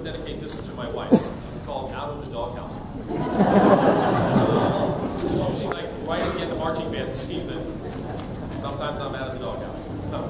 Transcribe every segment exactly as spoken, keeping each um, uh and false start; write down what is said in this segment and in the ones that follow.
dedicate this one to my wife. It's called Out of the Doghouse. uh, it's usually like right at the end of marching band season. Sometimes I'm out of the doghouse. So.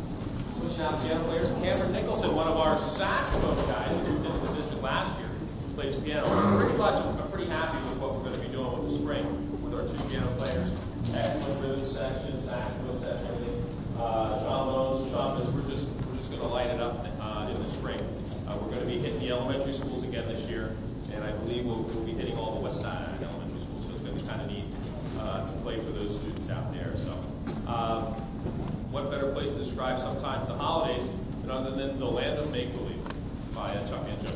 piano players. Cameron Nicholson, one of our saxophone guys who moved into the district last year. plays piano. Pretty much, I'm pretty happy with what we're going to be doing with the spring with our two piano players. Excellent rhythm section, saxophone section, everything. Uh, trombones, trombones. We're just we're just going to light it up uh, in the spring. Uh, we're going to be hitting the elementary schools again this year, and I believe we'll, we'll be hitting all the West Side elementary schools. So it's going to be kind of neat uh, to play for those students out there. So, um, what better place to describe sometimes the holidays than other than the land of make-believe by uh, Chuck and Joe.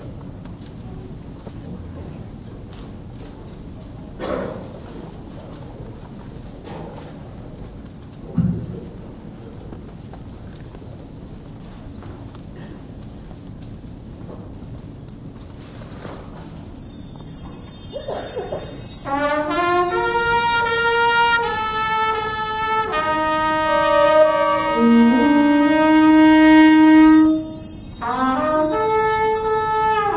Thank you.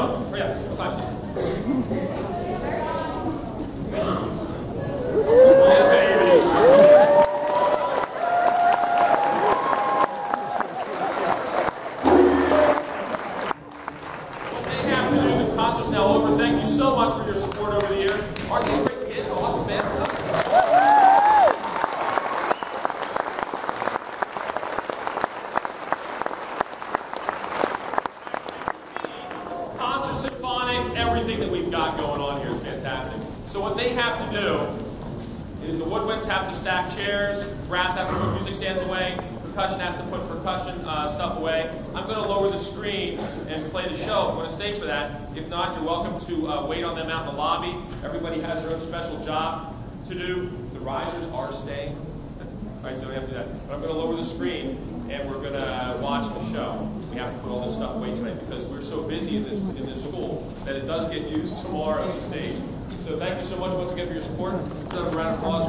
on. Hurry up. What time is it? Yeah, baby. What they have to do, the concert's now over. Thank you so much for your support over the year. Aren't these great kids? Awesome, man. Concert, symphonic, everything that we've got going on here is fantastic. So what they have to do is the woodwinds have to stack chairs, brass have to put music stands away, percussion has to put percussion uh, stuff away. I'm going to lower the screen and play the show if you want to stay for that. If not, you're welcome to uh, wait on them out in the lobby. Everybody has their own special job to do. The risers are staying. All right, so we have to do that. But I'm going to lower the screen and we're going to watch the show. We have to put all this stuff away tonight because we're so busy in this in this school that it does get used tomorrow on the stage. So thank you so much once again for your support. Let's have a round of applause.